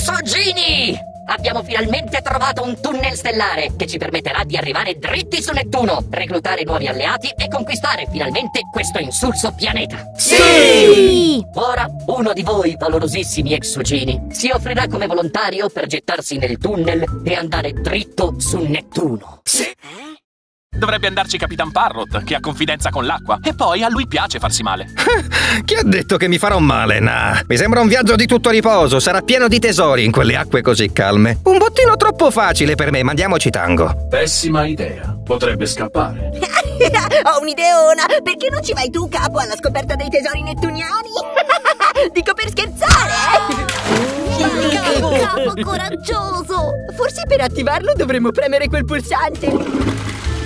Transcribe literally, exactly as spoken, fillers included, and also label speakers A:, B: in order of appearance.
A: Exogeni! Abbiamo finalmente trovato un tunnel stellare che ci permetterà di arrivare dritti su Nettuno, reclutare nuovi alleati e conquistare finalmente questo insulso pianeta.
B: Sì!
A: Ora uno di voi, valorosissimi Exogeni, si offrirà come volontario per gettarsi nel tunnel e andare dritto su Nettuno.
C: Sì. Dovrebbe andarci Capitan Parrot, che ha confidenza con l'acqua. E poi a lui piace farsi male.
D: Chi ha detto che mi farò male? Nah, mi sembra un viaggio di tutto riposo. Sarà pieno di tesori in quelle acque così calme. Un bottino troppo facile per me, mandiamoci tango.
E: Pessima idea. Potrebbe scappare.
B: Ho un'ideona! Perché non ci vai tu, capo, alla scoperta dei tesori nettuniani? Dico per scherzare, eh?
F: Capo, capo coraggioso!
B: Forse per attivarlo dovremmo premere quel pulsante.